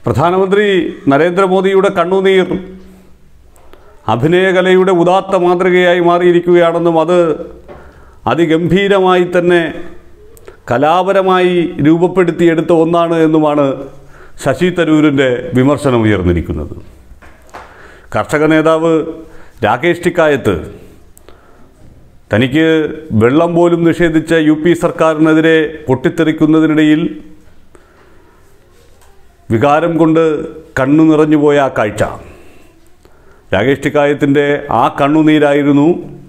പ്രധാനമന്ത്രി നരേന്ദ്രമോദിയുടെ കണ്ണുനീർ അഭിനയകലയുടെ ഉദാത്ത മാതൃകയായി മാറിയിരിക്കുകയാണെന്നും അത് അതിഗംഭീരമായി തന്നെ കലാപരമായി രൂപപ്പെടുത്തിയെടുത്ത ഒന്നാണ് എന്നുമാണ് ശശി തരൂരിൻ്റെ വിമർശനം ഉയർന്നിരിക്കുന്നത്. കർഷക നേതാവ് രാകേഷ് ടിക്കായത്ത് തനിക്ക് വെള്ളം പോലും നിഷേധിച്ച UP സർക്കാരിനെതിരെ പൊട്ടിത്തെറിക്കുന്നതിനിടയിൽ വികാരം കൊണ്ട് കണ്ണു നിറഞ്ഞുപോയ ആ കാഴ്ച, രാകേഷ് ടിക്കായത്തിൻ്റെ ആ കണ്ണുനീരായിരുന്നു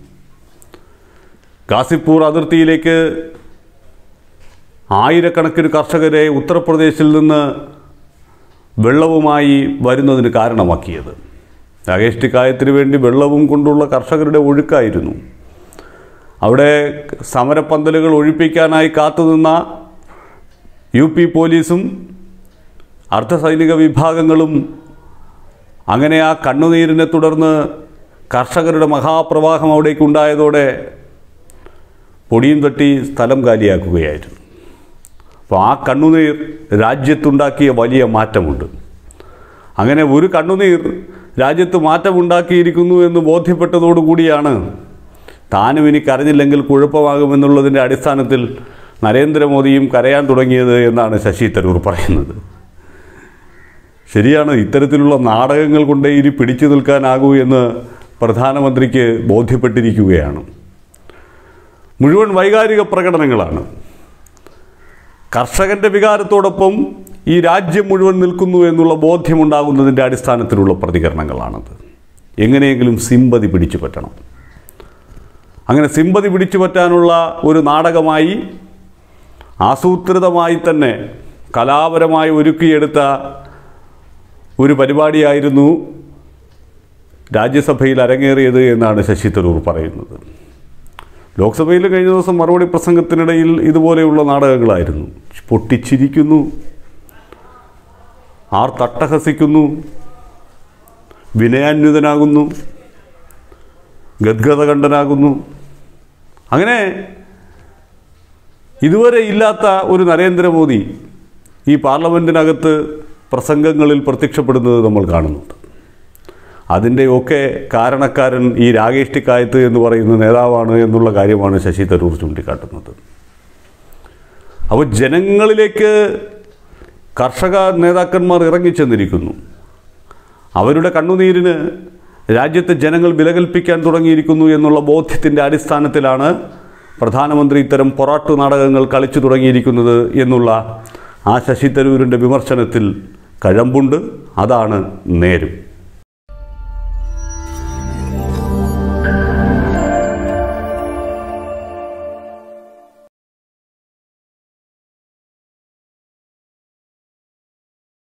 ഗാസിപ്പൂർ അതിർത്തിയിലേക്ക് ആയിരക്കണക്കിന് കർഷകരെ ഉത്തർപ്രദേശിൽ നിന്ന് വെള്ളവുമായി വരുന്നതിന് കാരണമാക്കിയത്. രാകേഷ് ടിക്കായത്തിന് വേണ്ടി വെള്ളവും കൊണ്ടുള്ള കർഷകരുടെ ഒഴുക്കായിരുന്നു. അവിടെ സമരപ്പന്തലുകൾ ഒഴിപ്പിക്കാനായി കാത്തുനിന്ന UP പോലീസും അർദ്ധസൈനിക വിഭാഗങ്ങളും അങ്ങനെ ആ കണ്ണുനീരിനെ തുടർന്ന് കർഷകരുടെ മഹാപ്രവാഹം അവിടേക്കുണ്ടായതോടെ പൊടിയും തട്ടി സ്ഥലം കാലിയാക്കുകയായിരുന്നു. അപ്പോൾ ആ കണ്ണുനീർ രാജ്യത്തുണ്ടാക്കിയ വലിയ മാറ്റമുണ്ട്. അങ്ങനെ ഒരു കണ്ണുനീർ രാജ്യത്ത് മാറ്റമുണ്ടാക്കിയിരിക്കുന്നു എന്ന് ബോധ്യപ്പെട്ടതോടുകൂടിയാണ് താനും ഇനി കരഞ്ഞില്ലെങ്കിൽ കുഴപ്പമാകുമെന്നുള്ളതിൻ്റെ അടിസ്ഥാനത്തിൽ നരേന്ദ്രമോദിയും കരയാൻ തുടങ്ങിയത് എന്നാണ് ശശി തരൂർ പറയുന്നത്. ശരിയാണ്, ഇത്തരത്തിലുള്ള നാടകങ്ങൾ കൊണ്ടേ ഇനി പിടിച്ചു നിൽക്കാനാകൂ എന്ന് പ്രധാനമന്ത്രിക്ക് ബോധ്യപ്പെട്ടിരിക്കുകയാണ്. മുഴുവൻ വൈകാരിക പ്രകടനങ്ങളാണ്. കർഷകൻ്റെ വികാരത്തോടൊപ്പം ഈ രാജ്യം മുഴുവൻ നിൽക്കുന്നു എന്നുള്ള ബോധ്യമുണ്ടാകുന്നതിൻ്റെ അടിസ്ഥാനത്തിലുള്ള പ്രതികരണങ്ങളാണത്. എങ്ങനെയെങ്കിലും സിമ്പതി പിടിച്ചു പറ്റണം. അങ്ങനെ സിമ്പതി പിടിച്ചു പറ്റാനുള്ള ഒരു നാടകമായി ആസൂത്രിതമായി തന്നെ കലാപരമായി ഒരുക്കിയെടുത്ത ഒരു പരിപാടിയായിരുന്നു രാജ്യസഭയിൽ അരങ്ങേറിയത് എന്നാണ് ശശി തരൂർ പറയുന്നത്. ലോക്സഭയിൽ കഴിഞ്ഞ ദിവസം മറുപടി പ്രസംഗത്തിനിടയിൽ ഇതുപോലെയുള്ള നാടകങ്ങളായിരുന്നു. പൊട്ടിച്ചിരിക്കുന്നു, തട്ടഹസിക്കുന്നു, വിനയാന്വിതനാകുന്നു, ഗദ്ഗദകണ്ഠനാകുന്നു. അങ്ങനെ ഇതുവരെ ഇല്ലാത്ത ഒരു നരേന്ദ്രമോദി ഈ പാർലമെൻറ്റിനകത്ത് പ്രസംഗങ്ങളിൽ പ്രത്യക്ഷപ്പെടുന്നത് നമ്മൾ കാണുന്നുണ്ട്. അതിൻ്റെയൊക്കെ കാരണക്കാരൻ ഈ രാകേഷ് ടിക്കായത്ത് എന്ന് പറയുന്ന നേതാവാണ് എന്നുള്ള കാര്യമാണ് ശശി തരൂർ ചൂണ്ടിക്കാട്ടുന്നത്. അപ്പോൾ ജനങ്ങളിലേക്ക് കർഷക നേതാക്കന്മാർ ഇറങ്ങിച്ചെന്നിരിക്കുന്നു. അവരുടെ കണ്ണുനീരിന് രാജ്യത്തെ ജനങ്ങൾ വിലകൽപ്പിക്കാൻ തുടങ്ങിയിരിക്കുന്നു എന്നുള്ള ബോധ്യത്തിൻ്റെ അടിസ്ഥാനത്തിലാണ് പ്രധാനമന്ത്രി ഇത്തരം പൊറാട്ടു നാടകങ്ങൾ കളിച്ചു തുടങ്ങിയിരിക്കുന്നത് എന്നുള്ള ആ ശശി തരൂരിൻ്റെ വിമർശനത്തിൽ കഴമ്പുണ്ട്. അതാണ് നേരും.